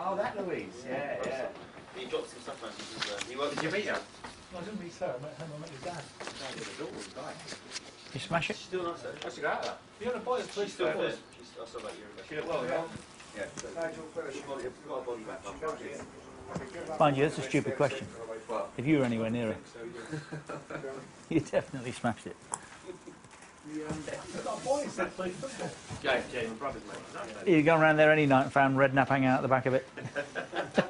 Oh, that Louise. Yeah, yeah. He dropped some stuff, man. Did you meet her? No, I didn't meet her. I met him. I met his dad. You smash it? She's still nice, though. What's she got her? You had a boy at She's still fine. She's also about a year ago. She looked well, yeah. Yeah. She's got a body back. Mind you, that's a stupid question. If you were anywhere near her, you definitely smashed it. He's got a boy that plays football. Jay, my brother's mate. You'd gone around there any night and found redknapp hanging out the back of it.